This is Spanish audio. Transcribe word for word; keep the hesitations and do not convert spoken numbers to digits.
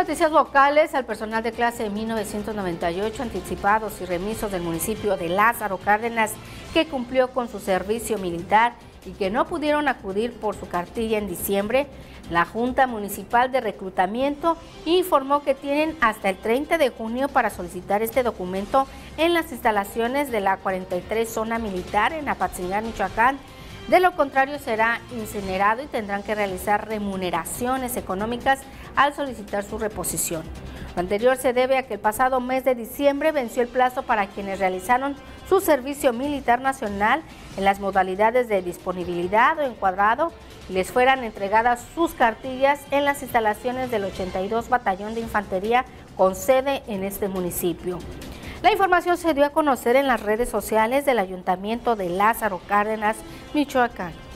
noticias locales, al personal de clase de mil novecientos noventa y ocho, anticipados y remisos del municipio de Lázaro Cárdenas, que cumplió con su servicio militar y que no pudieron acudir por su cartilla en diciembre, la Junta Municipal de Reclutamiento informó que tienen hasta el treinta de junio para solicitar este documento en las instalaciones de la cuarenta y tres Zona Militar en Apatzingán, Michoacán. De lo contrario, será incinerado y tendrán que realizar remuneraciones económicas al solicitar su reposición. Lo anterior se debe a que el pasado mes de diciembre venció el plazo para quienes realizaron su servicio militar nacional en las modalidades de disponibilidad o encuadrado y les fueran entregadas sus cartillas en las instalaciones del ochenta y dos Batallón de Infantería con sede en este municipio. La información se dio a conocer en las redes sociales del Ayuntamiento de Lázaro Cárdenas, Michoacán.